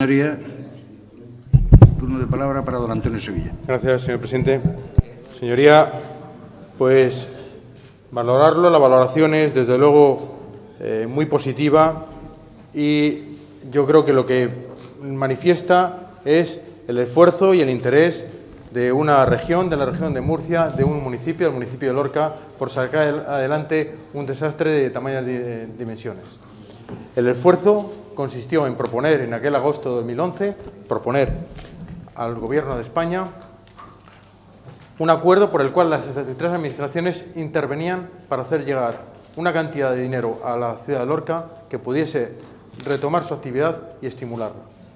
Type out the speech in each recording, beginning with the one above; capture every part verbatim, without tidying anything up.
Señoría, turno de palabra para don Antonio Sevilla. Gracias, señor presidente. Señoría, pues valorarlo, la valoración es desde luego eh, muy positiva y yo creo que lo que manifiesta es el esfuerzo y el interés de una región, de la región de Murcia, de un municipio, el municipio de Lorca, por sacar adelante un desastre de tamañas dimensiones. El esfuerzo consistió en proponer, en aquel agosto de dos mil once, proponer al Gobierno de España un acuerdo por el cual las tres administraciones intervenían para hacer llegar una cantidad de dinero a la ciudad de Lorca que pudiese retomar su actividad y estimularla.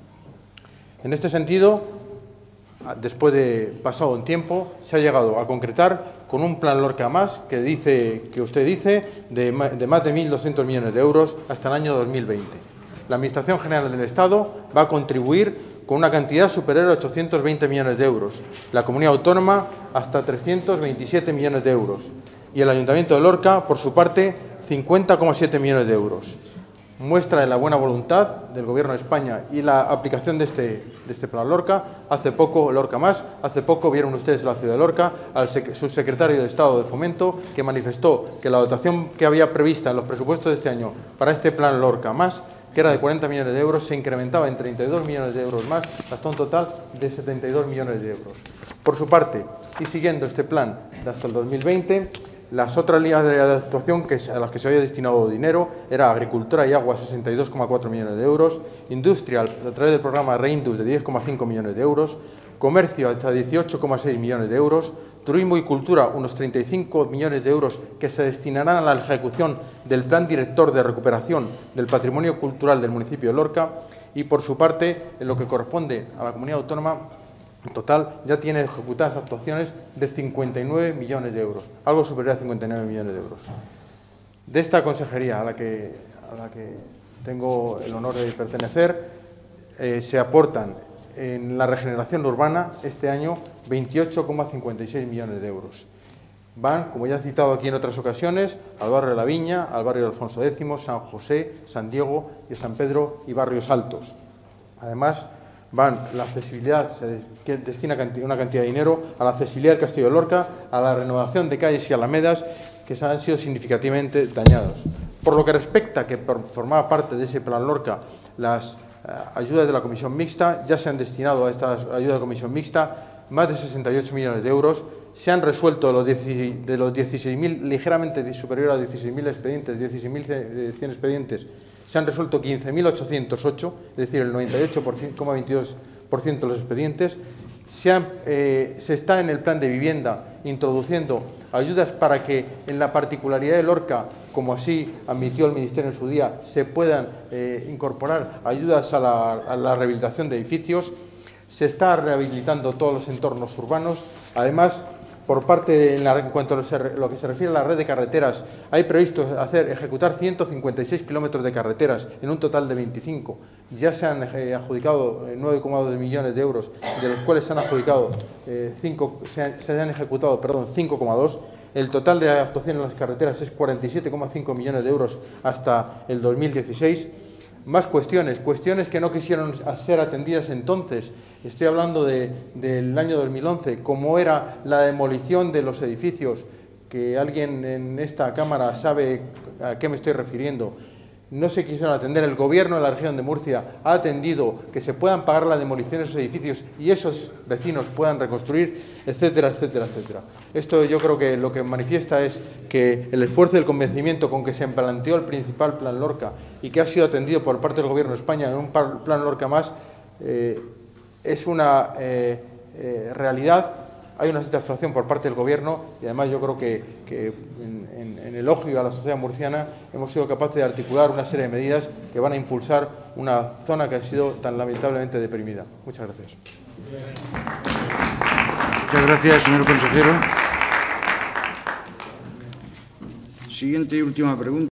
En este sentido, después de pasado un tiempo, se ha llegado a concretar con un plan Lorca más que dice que usted dice de, de más de mil doscientos millones de euros hasta el año dos mil veinte. La Administración General del Estado va a contribuir con una cantidad superior a ochocientos veinte millones de euros, la Comunidad Autónoma hasta trescientos veintisiete millones de euros y el Ayuntamiento de Lorca, por su parte, cincuenta coma siete millones de euros. Muestra de la buena voluntad del Gobierno de España y la aplicación de este, de este plan Lorca. Hace poco, Lorca más, hace poco vieron ustedes en la ciudad de Lorca al subsecretario de Estado de Fomento que manifestó que la dotación que había prevista en los presupuestos de este año para este plan Lorca más, que era de cuarenta millones de euros, se incrementaba en treinta y dos millones de euros más, hasta un total de setenta y dos millones de euros. Por su parte, y siguiendo este plan de hasta el dos mil veinte, las otras líneas de actuación que, a las que se había destinado dinero era agricultura y agua, sesenta y dos coma cuatro millones de euros, industria, a través del programa Reindus, de diez coma cinco millones de euros, comercio, hasta dieciocho coma seis millones de euros, turismo y cultura, unos treinta y cinco millones de euros que se destinarán a la ejecución del Plan Director de Recuperación del Patrimonio Cultural del municipio de Lorca y, por su parte, en lo que corresponde a la Comunidad Autónoma, en total ya tiene ejecutadas actuaciones de cincuenta y nueve millones de euros, algo superior a cincuenta y nueve millones de euros. De esta consejería a la que, a la que tengo el honor de pertenecer, eh, se aportan en la regeneración urbana este año veintiocho coma cincuenta y seis millones de euros. Van, como ya he citado aquí en otras ocasiones, al barrio de La Viña, al barrio de Alfonso X, San José, San Diego y San Pedro y barrios altos. Además, van la accesibilidad, se que destina una cantidad de dinero a la accesibilidad del Castillo de Lorca, a la renovación de calles y alamedas que se han sido significativamente dañadas. Por lo que respecta, que formaba parte de ese plan Lorca, las eh, ayudas de la Comisión Mixta, ya se han destinado a estas ayudas de la Comisión Mixta más de sesenta y ocho millones de euros, se han resuelto de los dieciséis mil, ligeramente superior a dieciséis mil expedientes, dieciséis mil cien expedientes, se han resuelto quince mil ochocientos ocho, es decir, el noventa y ocho coma veintidós por ciento de los expedientes. Se, han, eh, se está en el plan de vivienda introduciendo ayudas para que en la particularidad de Lorca, como así admitió el Ministerio en su día, se puedan eh, incorporar ayudas a la, a la rehabilitación de edificios. Se está rehabilitando todos los entornos urbanos. Además, por parte de, en, la, en cuanto a lo que se refiere a la red de carreteras, hay previsto hacer, ejecutar ciento cincuenta y seis kilómetros de carreteras en un total de veinticinco. Ya se han eh, adjudicado nueve coma dos millones de euros, de los cuales se han adjudicado eh, cinco, se, han, se han ejecutado, perdón, cinco coma dos. El total de actuación en las carreteras es cuarenta y siete coma cinco millones de euros hasta el dos mil dieciséis. Más cuestiones, cuestiones que no quisieron ser atendidas entonces. Estoy hablando de, del año dos mil once, como era la demolición de los edificios, que alguien en esta Cámara sabe a qué me estoy refiriendo. No se quisieron atender. El Gobierno de la región de Murcia ha atendido que se puedan pagar la demolición de esos edificios y esos vecinos puedan reconstruir, etcétera, etcétera, etcétera. Esto yo creo que lo que manifiesta es que el esfuerzo y el convencimiento con que se planteó el principal plan Lorca y que ha sido atendido por parte del Gobierno de España en un plan Lorca más, eh, es una eh, eh, realidad. Hay una satisfacción por parte del Gobierno y además yo creo que, que en, en, en elogio a la sociedad murciana hemos sido capaces de articular una serie de medidas que van a impulsar una zona que ha sido tan lamentablemente deprimida. Muchas gracias. Muchas gracias, señor consejero. Siguiente y última pregunta.